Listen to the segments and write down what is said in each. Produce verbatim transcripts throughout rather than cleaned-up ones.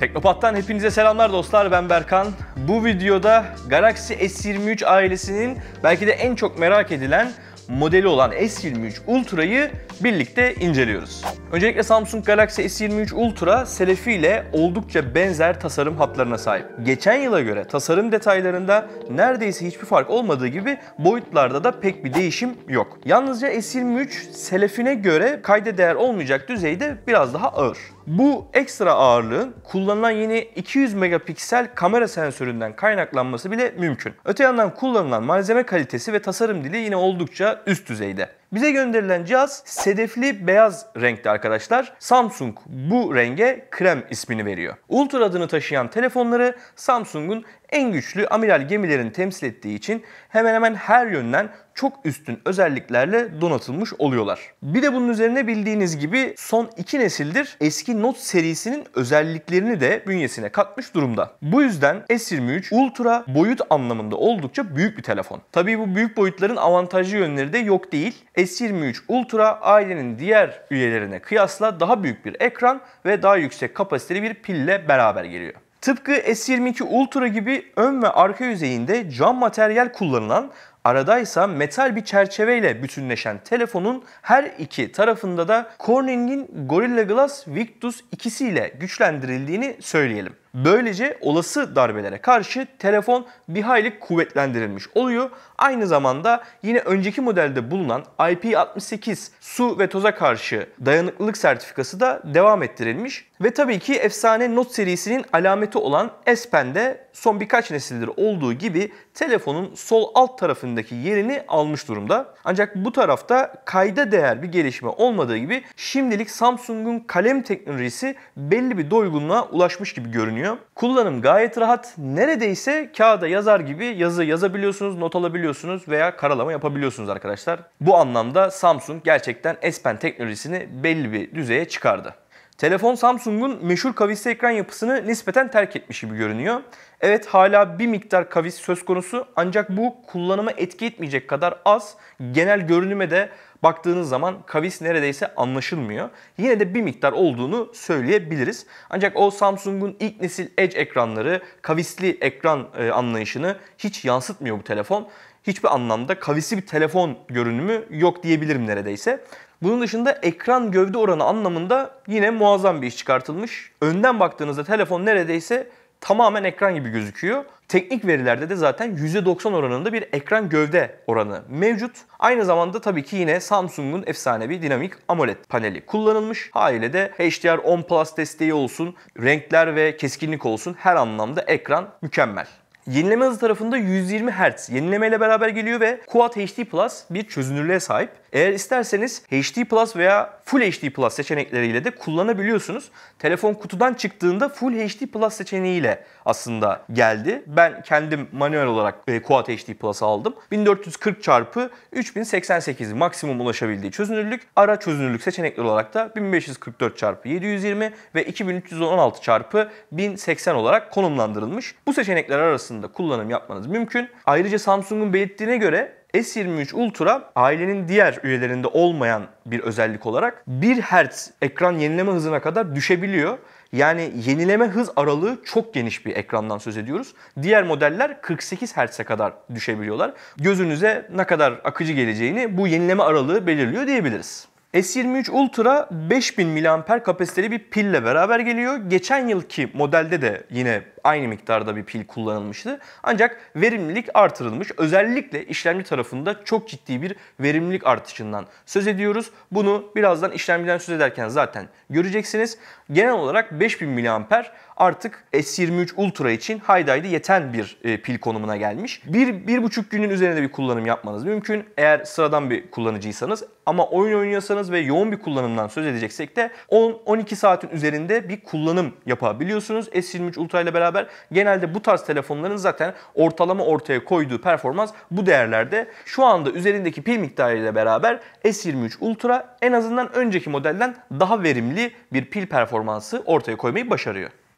Teknopat'tan hepinize selamlar dostlar, ben Berkan. Bu videoda Galaxy S yirmi üç ailesinin belki de en çok merak edilen modeli olan S yirmi üç Ultra'yı birlikte inceliyoruz. Öncelikle Samsung Galaxy S yirmi üç Ultra Selfie ile oldukça benzer tasarım hatlarına sahip. Geçen yıla göre tasarım detaylarında neredeyse hiçbir fark olmadığı gibi boyutlarda da pek bir değişim yok. Yalnızca S yirmi üç Selfie'ne göre kayda değer olmayacak düzeyde biraz daha ağır. Bu ekstra ağırlığın kullanılan yeni iki yüz megapiksel kamera sensöründen kaynaklanması bile mümkün. Öte yandan kullanılan malzeme kalitesi ve tasarım dili yine oldukça üst düzeyde. Bize gönderilen cihaz sedefli beyaz renkte arkadaşlar. Samsung bu renge krem ismini veriyor. Ultra adını taşıyan telefonları Samsung'un en güçlü amiral gemilerini temsil ettiği için hemen hemen her yönden çok üstün özelliklerle donatılmış oluyorlar. Bir de bunun üzerine bildiğiniz gibi son iki nesildir eski Note serisinin özelliklerini de bünyesine katmış durumda. Bu yüzden S yirmi üç Ultra boyut anlamında oldukça büyük bir telefon. Tabii bu büyük boyutların avantajlı yönleri de yok değil. S yirmi üç Ultra ailenin diğer üyelerine kıyasla daha büyük bir ekran ve daha yüksek kapasiteli bir pille beraber geliyor. Tıpkı S yirmi iki Ultra gibi ön ve arka yüzeyinde cam materyal kullanılan, aradaysa metal bir çerçeveyle bütünleşen telefonun her iki tarafında da Corning'in Gorilla Glass Victus ikisiyle güçlendirildiğini söyleyelim. Böylece olası darbelere karşı telefon bir hayli kuvvetlendirilmiş oluyor. Aynı zamanda yine önceki modelde bulunan I P altmış sekiz su ve toza karşı dayanıklılık sertifikası da devam ettirilmiş. Ve tabii ki efsane Note serisinin alameti olan S Pen'de son birkaç nesildir olduğu gibi telefonun sol alt tarafındaki yerini almış durumda. Ancak bu tarafta kayda değer bir gelişme olmadığı gibi şimdilik Samsung'un kalem teknolojisi belli bir doygunluğa ulaşmış gibi görünüyor. Kullanım gayet rahat. Neredeyse kağıda yazar gibi yazı yazabiliyorsunuz, not alabiliyorsunuz veya karalama yapabiliyorsunuz arkadaşlar. Bu anlamda Samsung gerçekten S Pen teknolojisini belli bir düzeye çıkardı. Telefon Samsung'un meşhur kavisli ekran yapısını nispeten terk etmiş gibi görünüyor. Evet, hala bir miktar kavis söz konusu ancak bu kullanıma etki etmeyecek kadar az. Genel görünüme de baktığınız zaman kavis neredeyse anlaşılmıyor. Yine de bir miktar olduğunu söyleyebiliriz. Ancak o Samsung'un ilk nesil Edge ekranları, kavisli ekran e, anlayışını hiç yansıtmıyor bu telefon. Hiçbir anlamda kavisli bir telefon görünümü yok diyebilirim neredeyse. Bunun dışında ekran gövde oranı anlamında yine muazzam bir iş çıkartılmış. Önden baktığınızda telefon neredeyse tamamen ekran gibi gözüküyor. Teknik verilerde de zaten yüzde doksan oranında bir ekran gövde oranı mevcut. Aynı zamanda tabii ki yine Samsung'un efsanevi dinamik AMOLED paneli kullanılmış. Haliyle de H D R on plus desteği olsun, renkler ve keskinlik olsun, her anlamda ekran mükemmel. Yenileme hızı tarafında yüz yirmi hertz yenileme ile beraber geliyor ve Quad H D Plus bir çözünürlüğe sahip. Eğer isterseniz H D Plus veya Full H D Plus seçenekleriyle de kullanabiliyorsunuz. Telefon kutudan çıktığında Full H D Plus seçeneğiyle aslında geldi. Ben kendim manuel olarak Quad H D Plus aldım. bin dört yüz kırk çarpı üç bin seksen sekiz maksimum ulaşabildiği çözünürlük. Ara çözünürlük seçenekleri olarak da bin beş yüz kırk dört çarpı yedi yüz yirmi ve iki bin üç yüz on altı çarpı bin seksen olarak konumlandırılmış. Bu seçenekler arasında kullanım yapmanız mümkün. Ayrıca Samsung'un belirttiğine göre S yirmi üç Ultra ailenin diğer üyelerinde olmayan bir özellik olarak bir hertz ekran yenileme hızına kadar düşebiliyor. Yani yenileme hız aralığı çok geniş bir ekrandan söz ediyoruz. Diğer modeller kırk sekiz hertz'e kadar düşebiliyorlar. Gözünüze ne kadar akıcı geleceğini bu yenileme aralığı belirliyor diyebiliriz. S yirmi üç Ultra beş bin miliamper kapasiteli bir pille beraber geliyor. Geçen yılki modelde de yine aynı miktarda bir pil kullanılmıştı. Ancak verimlilik artırılmış. Özellikle işlemci tarafında çok ciddi bir verimlilik artışından söz ediyoruz. Bunu birazdan işlemciden söz ederken zaten göreceksiniz. Genel olarak beş bin miliamper artık S yirmi üç Ultra için haydi haydi yeten bir e, pil konumuna gelmiş. bir bir buçuk günün üzerinde bir kullanım yapmanız mümkün. Eğer sıradan bir kullanıcıysanız, ama oyun oynuyorsanız ve yoğun bir kullanımdan söz edeceksek de on on iki saatin üzerinde bir kullanım yapabiliyorsunuz. S yirmi üç Ultra ile beraber genelde bu tarz telefonların zaten ortalama ortaya koyduğu performans bu değerlerde. Şu anda üzerindeki pil miktarı ile beraber S yirmi üç Ultra en azından önceki modelden daha verimli bir pil performansı ortaya koymayı başarıyor.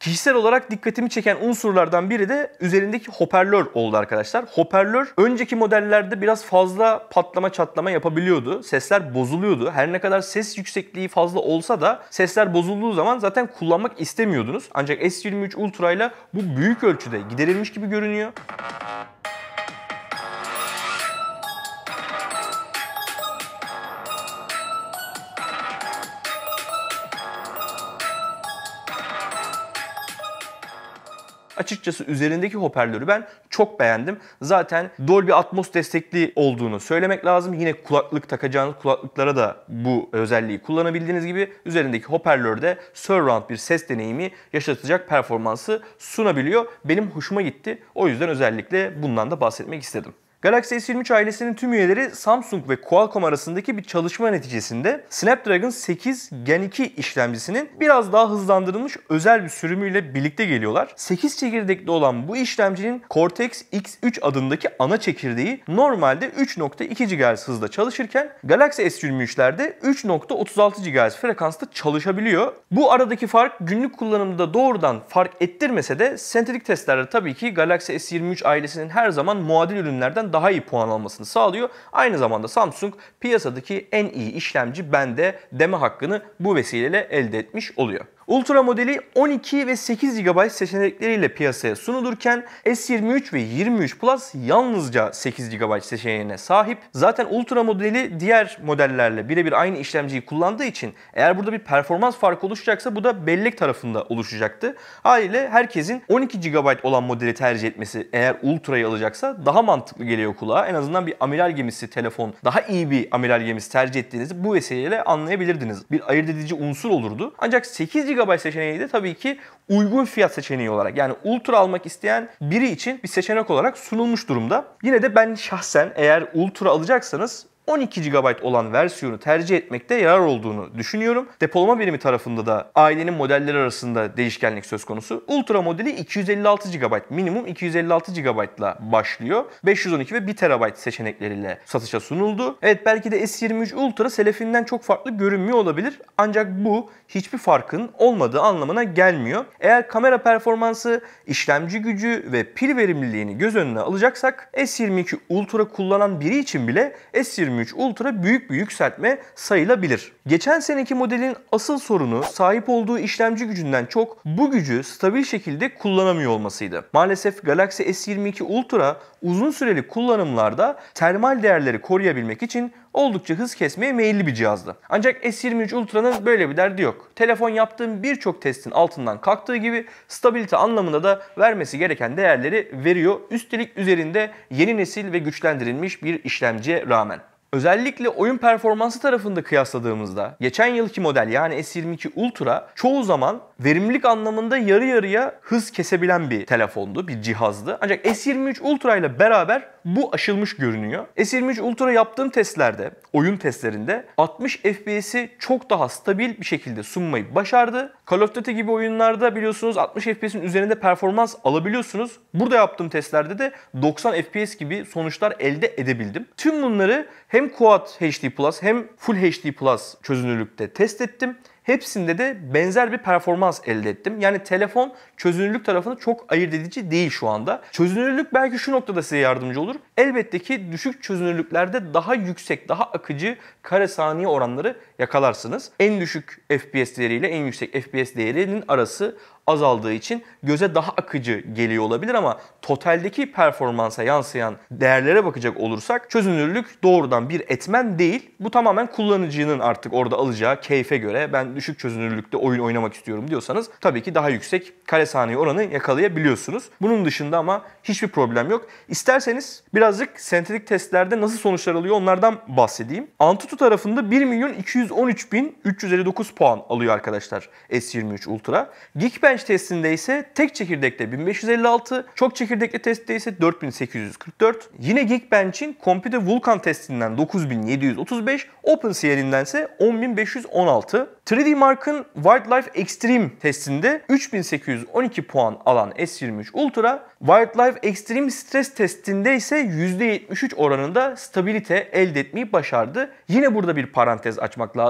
Kişisel olarak dikkatimi çeken unsurlardan biri de üzerindeki hoparlör oldu arkadaşlar. Hoparlör önceki modellerde biraz fazla patlama çatlama yapabiliyordu. Sesler bozuluyordu. Her ne kadar ses yüksekliği fazla olsa da sesler bozulduğu zaman zaten kullanmak istemiyordunuz. Ancak S yirmi üç Ultra ile bu büyük ölçüde giderilmiş gibi görünüyor. Açıkçası üzerindeki hoparlörü ben çok beğendim. Zaten Dolby Atmos destekli olduğunu söylemek lazım. Yine kulaklık takacağınız kulaklıklara da bu özelliği kullanabildiğiniz gibi üzerindeki hoparlörde surround bir ses deneyimi yaşatacak performansı sunabiliyor. Benim hoşuma gitti. O yüzden özellikle bundan da bahsetmek istedim. Galaxy S yirmi üç ailesinin tüm üyeleri Samsung ve Qualcomm arasındaki bir çalışma neticesinde Snapdragon sekiz Gen iki işlemcisinin biraz daha hızlandırılmış özel bir sürümüyle birlikte geliyorlar. sekiz çekirdekli olan bu işlemcinin Cortex X üç adındaki ana çekirdeği normalde üç nokta iki gigahertz hızda çalışırken Galaxy S yirmi üçlerde üç nokta otuz altı gigahertz frekansta çalışabiliyor. Bu aradaki fark günlük kullanımda doğrudan fark ettirmese de sentetik testlerde tabii ki Galaxy S yirmi üç ailesinin her zaman muadil ürünlerden daha iyi puan almasını sağlıyor. Aynı zamanda Samsung piyasadaki en iyi işlemci bende deme hakkını bu vesileyle elde etmiş oluyor. Ultra modeli on iki ve sekiz gigabayt seçenekleriyle piyasaya sunulurken S yirmi üç ve yirmi üç Plus yalnızca sekiz gigabayt seçeneğine sahip. Zaten Ultra modeli diğer modellerle birebir aynı işlemciyi kullandığı için eğer burada bir performans farkı oluşacaksa bu da bellek tarafında oluşacaktı. Haliyle herkesin on iki gigabayt olan modeli tercih etmesi eğer Ultra'yı alacaksa daha mantıklı geliyor kulağa. En azından bir amiral gemisi telefon, daha iyi bir amiral gemisi tercih ettiğinizi bu vesileyle anlayabilirdiniz. Bir ayırt edici unsur olurdu. Ancak sekiz gigabayt seçeneği de tabii ki uygun fiyat seçeneği olarak, yani Ultra almak isteyen biri için bir seçenek olarak sunulmuş durumda. Yine de ben şahsen eğer Ultra alacaksanız on iki gigabayt olan versiyonu tercih etmekte yarar olduğunu düşünüyorum. Depolama birimi tarafında da ailenin modelleri arasında değişkenlik söz konusu. Ultra modeli iki yüz elli altı gigabayt, minimum iki yüz elli altı gigabayt ile başlıyor. beş yüz on iki ve bir terabayt seçenekleriyle satışa sunuldu. Evet, belki de S yirmi üç Ultra selefinden çok farklı görünmüyor olabilir. Ancak bu hiçbir farkın olmadığı anlamına gelmiyor. Eğer kamera performansı, işlemci gücü ve pil verimliliğini göz önüne alacaksak S yirmi iki Ultra kullanan biri için bile S yirmi üç Ultra büyük bir yükseltme sayılabilir. Geçen seneki modelin asıl sorunu sahip olduğu işlemci gücünden çok bu gücü stabil şekilde kullanamıyor olmasıydı. Maalesef Galaxy S yirmi iki Ultra uzun süreli kullanımlarda termal değerleri koruyabilmek için oldukça hız kesmeye meyilli bir cihazdı. Ancak S yirmi üç Ultra'nın böyle bir derdi yok. Telefon yaptığım birçok testin altından kalktığı gibi stabilite anlamında da vermesi gereken değerleri veriyor. Üstelik üzerinde yeni nesil ve güçlendirilmiş bir işlemciye rağmen. Özellikle oyun performansı tarafında kıyasladığımızda geçen yılki model yani S yirmi iki Ultra çoğu zaman verimlilik anlamında yarı yarıya hız kesebilen bir telefondu, bir cihazdı. Ancak S yirmi üç Ultra ile beraber bu aşılmış görünüyor. S yirmi üç Ultra yaptığım testlerde, oyun testlerinde altmış F P S'i çok daha stabil bir şekilde sunmayı başardı. Call of Duty gibi oyunlarda biliyorsunuz altmış F P S'in üzerinde performans alabiliyorsunuz. Burada yaptığım testlerde de doksan F P S gibi sonuçlar elde edebildim. Tüm bunları hem Quad H D Plus hem Full H D Plus çözünürlükte test ettim. Hepsinde de benzer bir performans elde ettim. Yani telefon çözünürlük tarafında çok ayırt edici değil şu anda. Çözünürlük belki şu noktada size yardımcı olur. Elbette ki düşük çözünürlüklerde daha yüksek, daha akıcı kare saniye oranları yakalarsınız. En düşük F P S değeriyle en yüksek F P S değerinin arası azaldığı için göze daha akıcı geliyor olabilir ama totaldeki performansa yansıyan değerlere bakacak olursak çözünürlük doğrudan bir etmen değil. Bu tamamen kullanıcının artık orada alacağı keyfe göre ben düşük çözünürlükte oyun oynamak istiyorum diyorsanız tabii ki daha yüksek kare saniye oranı yakalayabiliyorsunuz. Bunun dışında ama hiçbir problem yok. İsterseniz birazcık sentetik testlerde nasıl sonuçlar alıyor onlardan bahsedeyim. Antutu tarafında bir milyon iki yüz on üç bin üç yüz elli dokuz puan alıyor arkadaşlar S yirmi üç Ultra. Geekbench testinde ise tek çekirdekte bin beş yüz elli altı, çok çekirdekli testte ise dört bin sekiz yüz kırk dört. Yine Geekbench'in Computer Vulkan testinden dokuz bin yedi yüz otuz beş, OpenCL'inden ise on bin beş yüz on altı. üç D Mark'ın Wildlife Extreme testinde üç bin sekiz yüz on iki puan alan S yirmi üç Ultra, Wildlife Extreme Stress testinde ise yüzde yetmiş üç oranında stabilite elde etmeyi başardı. Yine burada bir parantez açmak lazım.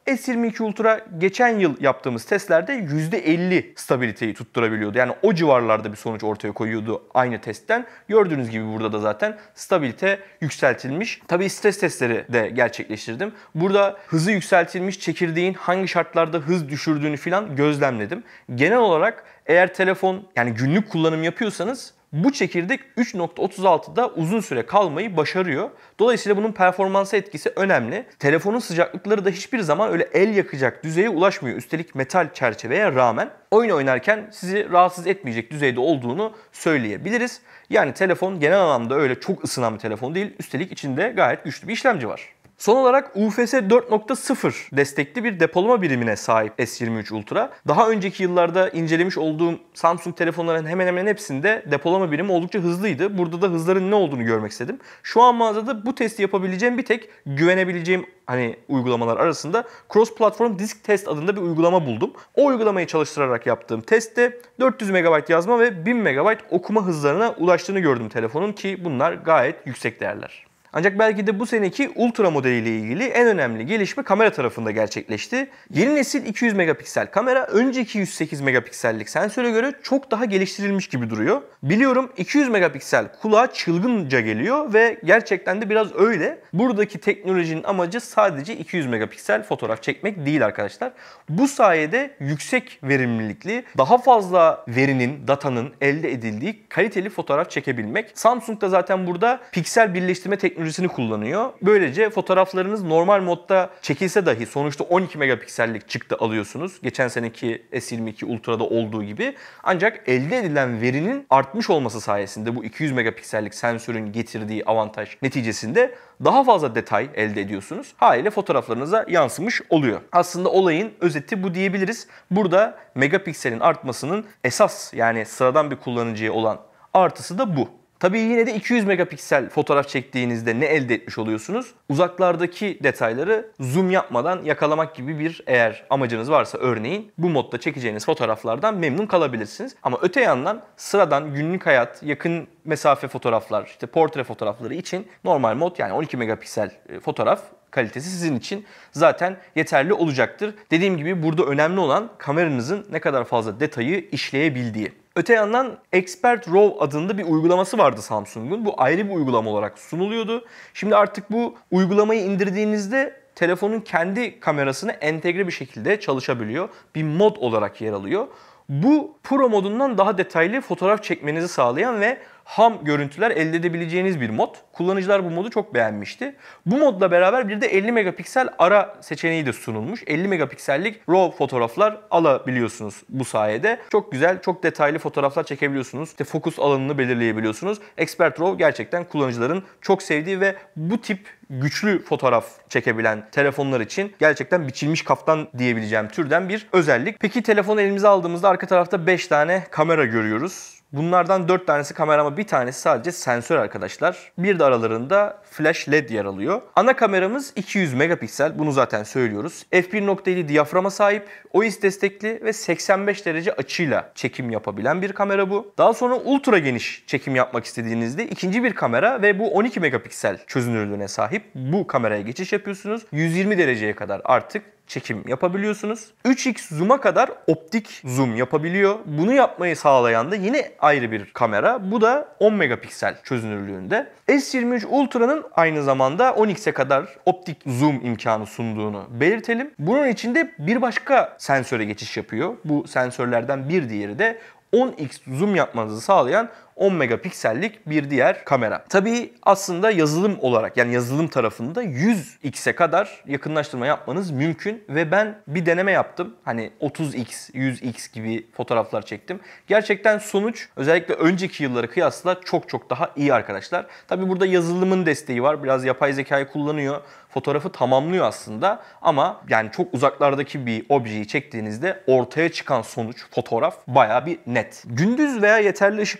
S yirmi iki Ultra geçen yıl yaptığımız testlerde yüzde elli stabiliteyi tutturabiliyordu. Yani o civarlarda bir sonuç ortaya koyuyordu aynı testten. Gördüğünüz gibi burada da zaten stabilite yükseltilmiş. Tabii stres testleri de gerçekleştirdim. Burada hızı yükseltilmiş çekirdeğin hangi şartlarda hız düşürdüğünü falan gözlemledim. Genel olarak eğer telefon yani günlük kullanım yapıyorsanız bu çekirdek üç nokta otuz altıda uzun süre kalmayı başarıyor. Dolayısıyla bunun performansa etkisi önemli. Telefonun sıcaklıkları da hiçbir zaman öyle el yakacak düzeye ulaşmıyor. Üstelik metal çerçeveye rağmen oyun oynarken sizi rahatsız etmeyecek düzeyde olduğunu söyleyebiliriz. Yani telefon genel anlamda öyle çok ısınan bir telefon değil. Üstelik içinde gayet güçlü bir işlemci var. Son olarak U F S dört nokta sıfır destekli bir depolama birimine sahip S yirmi üç Ultra. Daha önceki yıllarda incelemiş olduğum Samsung telefonların hemen hemen hepsinde depolama birimi oldukça hızlıydı. Burada da hızların ne olduğunu görmek istedim. Şu an mağazada bu testi yapabileceğim bir tek güvenebileceğim hani uygulamalar arasında Cross Platform Disk Test adında bir uygulama buldum. O uygulamayı çalıştırarak yaptığım testte dört yüz megabayt yazma ve bin megabayt okuma hızlarına ulaştığını gördüm telefonun ki bunlar gayet yüksek değerler. Ancak belki de bu seneki Ultra modeliyle ilgili en önemli gelişme kamera tarafında gerçekleşti. Yeni nesil iki yüz megapiksel kamera önceki yüz sekiz megapiksellik sensöre göre çok daha geliştirilmiş gibi duruyor. Biliyorum iki yüz megapiksel kulağa çılgınca geliyor ve gerçekten de biraz öyle. Buradaki teknolojinin amacı sadece iki yüz megapiksel fotoğraf çekmek değil arkadaşlar. Bu sayede yüksek verimlilikli, daha fazla verinin, datanın elde edildiği kaliteli fotoğraf çekebilmek. Samsung da zaten burada piksel birleştirme teknolojisi teknolojisini kullanıyor. Böylece fotoğraflarınız normal modda çekilse dahi sonuçta on iki megapiksellik çıktı alıyorsunuz. Geçen seneki S yirmi iki Ultra'da olduğu gibi. Ancak elde edilen verinin artmış olması sayesinde bu iki yüz megapiksellik sensörün getirdiği avantaj neticesinde daha fazla detay elde ediyorsunuz. Haliyle fotoğraflarınıza yansımış oluyor. Aslında olayın özeti bu diyebiliriz. Burada megapikselin artmasının esas yani sıradan bir kullanıcıya olan artısı da bu. Tabii yine de iki yüz megapiksel fotoğraf çektiğinizde ne elde etmiş oluyorsunuz? Uzaklardaki detayları zoom yapmadan yakalamak gibi bir eğer amacınız varsa örneğin bu modda çekeceğiniz fotoğraflardan memnun kalabilirsiniz. Ama öte yandan sıradan günlük hayat, yakın mesafe fotoğraflar, işte portre fotoğrafları için normal mod yani on iki megapiksel fotoğraf kalitesi sizin için zaten yeterli olacaktır. Dediğim gibi burada önemli olan kameranızın ne kadar fazla detayı işleyebildiği. Öte yandan Expert RAW adında bir uygulaması vardı Samsung'un. Bu ayrı bir uygulama olarak sunuluyordu. Şimdi artık bu uygulamayı indirdiğinizde telefonun kendi kamerasına entegre bir şekilde çalışabiliyor. Bir mod olarak yer alıyor. Bu Pro modundan daha detaylı fotoğraf çekmenizi sağlayan ve ham görüntüler elde edebileceğiniz bir mod. Kullanıcılar bu modu çok beğenmişti. Bu modla beraber bir de elli megapiksel ara seçeneği de sunulmuş. elli megapiksellik RAW fotoğraflar alabiliyorsunuz bu sayede. Çok güzel, çok detaylı fotoğraflar çekebiliyorsunuz. İşte fokus alanını belirleyebiliyorsunuz. Expert RAW gerçekten kullanıcıların çok sevdiği ve bu tip güçlü fotoğraf çekebilen telefonlar için gerçekten biçilmiş kaftan diyebileceğim türden bir özellik. Peki telefonu elimize aldığımızda arka tarafta beş tane kamera görüyoruz. Bunlardan dört tanesi kamera ama bir tanesi sadece sensör arkadaşlar. Bir de aralarında flash led yer alıyor. Ana kameramız iki yüz megapiksel. Bunu zaten söylüyoruz. f bir nokta yedi diyaframa sahip, O I S destekli ve seksen beş derece açıyla çekim yapabilen bir kamera bu. Daha sonra ultra geniş çekim yapmak istediğinizde ikinci bir kamera ve bu on iki megapiksel çözünürlüğüne sahip bu kameraya geçiş yapıyorsunuz. yüz yirmi dereceye kadar artık çekim yapabiliyorsunuz. üç x zoom'a kadar optik zoom yapabiliyor. Bunu yapmayı sağlayan da yine ayrı bir kamera. Bu da on megapiksel çözünürlüğünde. S yirmi üç Ultra'nın aynı zamanda on x'e kadar optik zoom imkanı sunduğunu belirtelim. Bunun içinde bir başka sensöre geçiş yapıyor. Bu sensörlerden bir diğeri de on x zoom yapmanızı sağlayan on megapiksellik bir diğer kamera. Tabii aslında yazılım olarak yani yazılım tarafında yüz x'e kadar yakınlaştırma yapmanız mümkün ve ben bir deneme yaptım. Hani otuz x, yüz x gibi fotoğraflar çektim. Gerçekten sonuç özellikle önceki yıllara kıyasla çok çok daha iyi arkadaşlar. Tabii burada yazılımın desteği var. Biraz yapay zekayı kullanıyor. Fotoğrafı tamamlıyor aslında ama yani çok uzaklardaki bir objeyi çektiğinizde ortaya çıkan sonuç, fotoğraf bayağı bir net. Gündüz veya yeterli ışıkta çekilen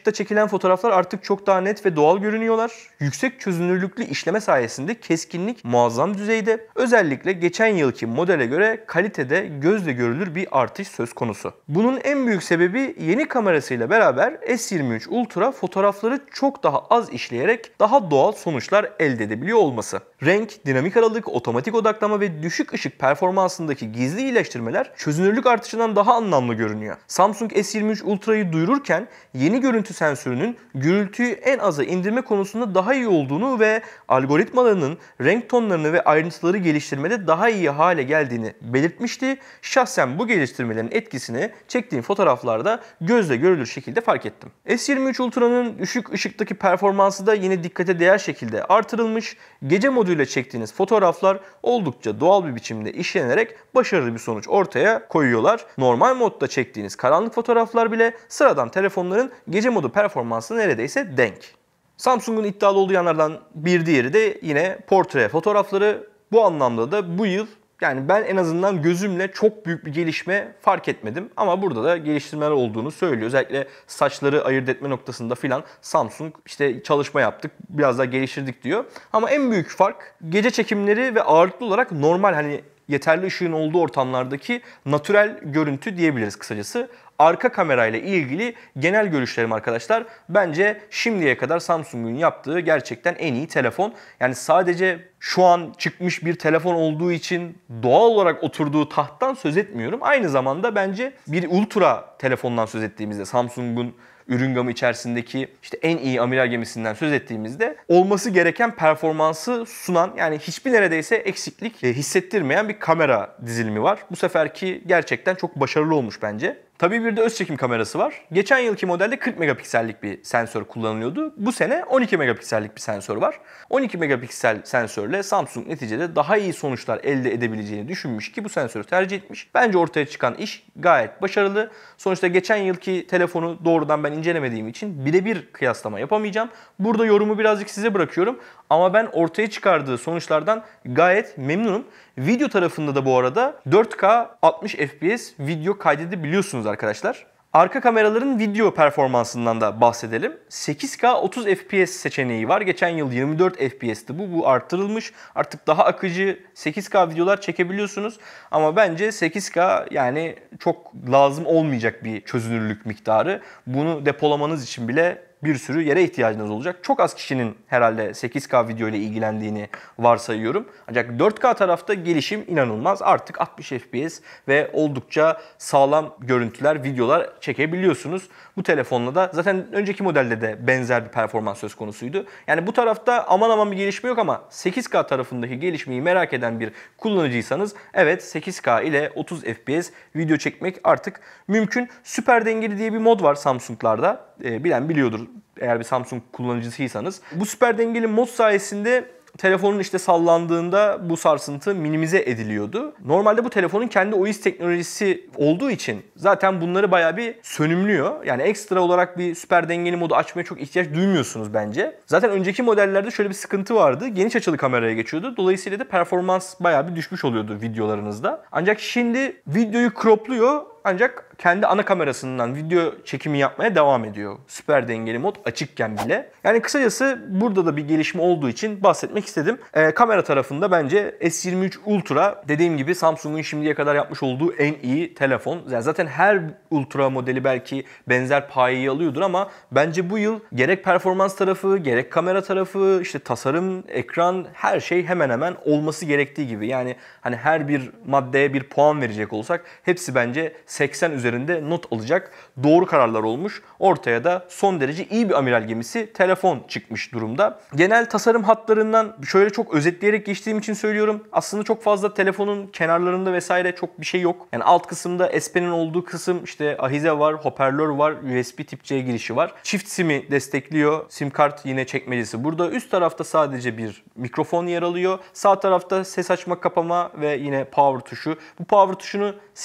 fotoğraflar artık çok daha net ve doğal görünüyorlar. Yüksek çözünürlüklü işleme sayesinde keskinlik muazzam düzeyde. Özellikle geçen yılki modele göre kalitede gözle görülür bir artış söz konusu. Bunun en büyük sebebi yeni kamerasıyla beraber S yirmi üç Ultra fotoğrafları çok daha az işleyerek daha doğal sonuçlar elde edebiliyor olması. Renk, dinamik aralık, otomatik odaklama ve düşük ışık performansındaki gizli iyileştirmeler çözünürlük artışından daha anlamlı görünüyor. Samsung S yirmi üç Ultra'yı duyururken yeni görüntü sensörünün gürültüyü en aza indirme konusunda daha iyi olduğunu ve algoritmalarının renk tonlarını ve ayrıntıları geliştirmede daha iyi hale geldiğini belirtmişti. Şahsen bu geliştirmelerin etkisini çektiğim fotoğraflarda gözle görülür şekilde fark ettim. S yirmi üç Ultra'nın düşük ışıktaki performansı da yine dikkate değer şekilde artırılmış. Gece moduyla çektiğiniz fotoğraflar oldukça doğal bir biçimde işlenerek başarılı bir sonuç ortaya koyuyorlar. Normal modda çektiğiniz karanlık fotoğraflar bile sıradan telefonların gece modu performansı neredeyse denk. Samsung'un iddialı olduğu yanlardan bir diğeri de yine portre fotoğrafları. Bu anlamda da bu yıl yani ben en azından gözümle çok büyük bir gelişme fark etmedim. Ama burada da geliştirmeler olduğunu söylüyor. Özellikle saçları ayırt etme noktasında filan Samsung işte çalışma yaptık, biraz daha geliştirdik diyor. Ama en büyük fark gece çekimleri ve ağırlıklı olarak normal hani yeterli ışığın olduğu ortamlardaki natürel görüntü diyebiliriz kısacası. Arka kamerayla ilgili genel görüşlerim arkadaşlar. Bence şimdiye kadar Samsung'un yaptığı gerçekten en iyi telefon. Yani sadece şu an çıkmış bir telefon olduğu için doğal olarak oturduğu tahttan söz etmiyorum. Aynı zamanda bence bir ultra telefondan söz ettiğimizde Samsung'un ürün gamı içerisindeki işte en iyi amiral gemisinden söz ettiğimizde olması gereken performansı sunan, yani hiçbir neredeyse eksiklik hissettirmeyen bir kamera dizilimi var. Bu seferki gerçekten çok başarılı olmuş bence. Tabii bir de öz çekim kamerası var. Geçen yılki modelde kırk megapiksellik bir sensör kullanılıyordu. Bu sene on iki megapiksellik bir sensör var. on iki megapiksel sensörle Samsung neticede daha iyi sonuçlar elde edebileceğini düşünmüş ki bu sensörü tercih etmiş. Bence ortaya çıkan iş gayet başarılı. Sonuçta geçen yılki telefonu doğrudan ben incelemediğim için birebir kıyaslama yapamayacağım. Burada yorumu birazcık size bırakıyorum. Ama ben ortaya çıkardığı sonuçlardan gayet memnunum. Video tarafında da bu arada dört K altmış F P S video kaydedebiliyorsunuz arkadaşlar. Arka kameraların video performansından da bahsedelim. sekiz K otuz F P S seçeneği var. Geçen yıl yirmi dört F P S'ti bu. Bu arttırılmış. Artık daha akıcı sekiz K videolar çekebiliyorsunuz. Ama bence sekiz K yani çok lazım olmayacak bir çözünürlük miktarı. Bunu depolamanız için bile bir sürü yere ihtiyacınız olacak. Çok az kişinin herhalde sekiz K video ile ilgilendiğini varsayıyorum. Ancak dört K tarafta gelişim inanılmaz. Artık altmış F P S ve oldukça sağlam görüntüler, videolar çekebiliyorsunuz. Bu telefonla da zaten önceki modelde de benzer bir performans söz konusuydu. Yani bu tarafta aman aman bir gelişme yok ama sekiz K tarafındaki gelişmeyi merak eden bir kullanıcıysanız evet sekiz K ile otuz F P S video çekmek artık mümkün. Süper dengeli diye bir mod var Samsung'larda. E, bilen biliyordur eğer bir Samsung kullanıcısıysanız. Bu süper dengeli mod sayesinde telefonun işte sallandığında bu sarsıntı minimize ediliyordu. Normalde bu telefonun kendi O İS teknolojisi olduğu için zaten bunları bayağı bir sönümlüyor. Yani ekstra olarak bir süper dengeli modu açmaya çok ihtiyaç duymuyorsunuz bence. Zaten önceki modellerde şöyle bir sıkıntı vardı. Geniş açılı kameraya geçiyordu. Dolayısıyla da performans bayağı bir düşmüş oluyordu videolarınızda. Ancak şimdi videoyu cropluyor. Ancak kendi ana kamerasından video çekimi yapmaya devam ediyor. Süper dengeli mod açıkken bile. Yani kısacası burada da bir gelişme olduğu için bahsetmek istedim. Ee, kamera tarafında bence S yirmi üç Ultra dediğim gibi Samsung'un şimdiye kadar yapmış olduğu en iyi telefon. Yani zaten her Ultra modeli belki benzer payeyi alıyordur ama bence bu yıl gerek performans tarafı, gerek kamera tarafı, işte tasarım, ekran, her şey hemen hemen olması gerektiği gibi. Yani hani her bir maddeye bir puan verecek olsak hepsi bence seksen üzerinde not alacak doğru kararlar olmuş. Ortaya da son derece iyi bir amiral gemisi telefon çıkmış durumda. Genel tasarım hatlarından şöyle çok özetleyerek geçtiğim için söylüyorum. Aslında çok fazla telefonun kenarlarında vesaire çok bir şey yok. Yani alt kısımda S Pen'in olduğu kısım işte ahize var, hoparlör var, U S B tip C girişi var. Çift SIM'i destekliyor. SIM kart yine çekmecesi burada. Üst tarafta sadece bir mikrofon yer alıyor. Sağ tarafta ses açma, kapama ve yine power tuşu. Bu power tuşunu siz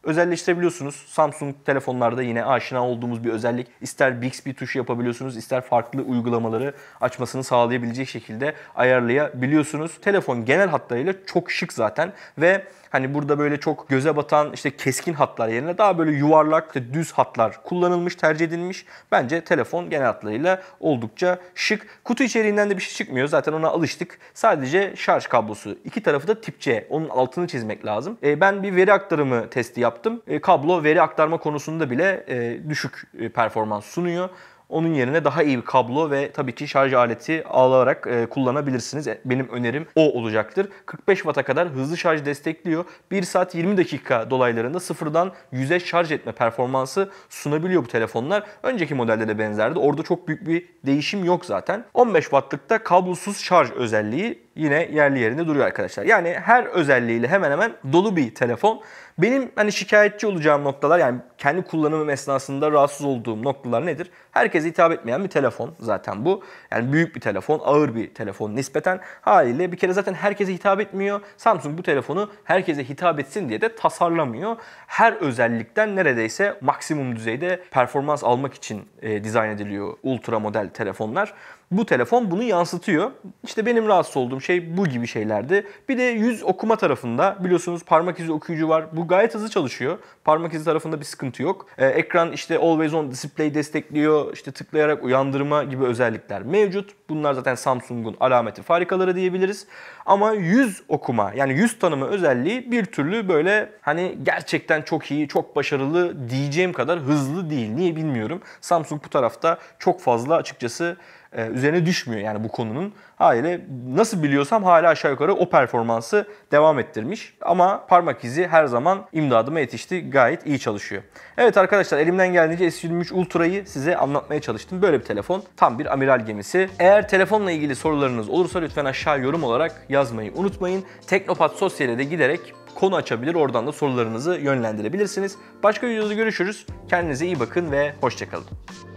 özelleştirebiliyorsunuz. Samsung telefonlarda yine aşina olduğumuz bir özellik. İster Bixby tuşu yapabiliyorsunuz, ister farklı uygulamaları açmasını sağlayabilecek şekilde ayarlayabiliyorsunuz. Telefon genel hatlarıyla çok şık zaten ve hani burada böyle çok göze batan işte keskin hatlar yerine daha böyle yuvarlak, işte düz hatlar kullanılmış, tercih edilmiş. Bence telefon genel hatlarıyla oldukça şık. Kutu içeriğinden de bir şey çıkmıyor. Zaten ona alıştık. Sadece şarj kablosu. İki tarafı da tip C. Onun altını çizmek lazım. E, ben bir veri aktarımı testi yaptım. E, kablo veri aktarma konusunda bile e, düşük e, performans sunuyor. Onun yerine daha iyi bir kablo ve tabii ki şarj aleti alarak e, kullanabilirsiniz. Benim önerim o olacaktır. kırk beş watt'a kadar hızlı şarj destekliyor. bir saat yirmi dakika dolaylarında sıfırdan yüze şarj etme performansı sunabiliyor bu telefonlar. Önceki modelde de benzerdi. Orada çok büyük bir değişim yok zaten. on beş wattlıkta kablosuz şarj özelliği yine yerli yerinde duruyor arkadaşlar. Yani her özelliğiyle hemen hemen dolu bir telefon. Benim hani şikayetçi olacağım noktalar, yani kendi kullanımım esnasında rahatsız olduğum noktalar nedir? Herkese hitap etmeyen bir telefon zaten bu. Yani büyük bir telefon, ağır bir telefon nispeten. Haliyle bir kere zaten herkese hitap etmiyor. Samsung bu telefonu herkese hitap etsin diye de tasarlamıyor. Her özellikten neredeyse maksimum düzeyde performans almak için e, dizayn ediliyor ultra model telefonlar. Bu telefon bunu yansıtıyor. İşte benim rahatsız olduğum şey bu gibi şeylerdi. Bir de yüz okuma tarafında biliyorsunuz parmak izi okuyucu var. Bu gayet hızlı çalışıyor. Parmak izi tarafında bir sıkıntı yok. Ee, ekran işte Always On Display destekliyor. İşte tıklayarak uyandırma gibi özellikler mevcut. Bunlar zaten Samsung'un alameti farikaları diyebiliriz. Ama yüz okuma, yani yüz tanıma özelliği bir türlü böyle hani gerçekten çok iyi, çok başarılı diyeceğim kadar hızlı değil. Niye bilmiyorum. Samsung bu tarafta çok fazla açıkçası e, üzerine düşmüyor yani bu konunun. Haliyle nasıl biliyorsam hala aşağı yukarı o performansı devam ettirmiş. Ama parmak izi her zaman imdadıma yetişti. Gayet iyi çalışıyor. Evet arkadaşlar, elimden geldiğince S yirmi üç Ultra'yı size anlatmaya çalıştım. Böyle bir telefon. Tam bir amiral gemisi. Eğer telefonla ilgili sorularınız olursa lütfen aşağı yorum olarak yazmayı unutmayın. Teknopat Sosyal'e de giderek konu açabilir. Oradan da sorularınızı yönlendirebilirsiniz. Başka videoda görüşürüz. Kendinize iyi bakın ve hoşça kalın.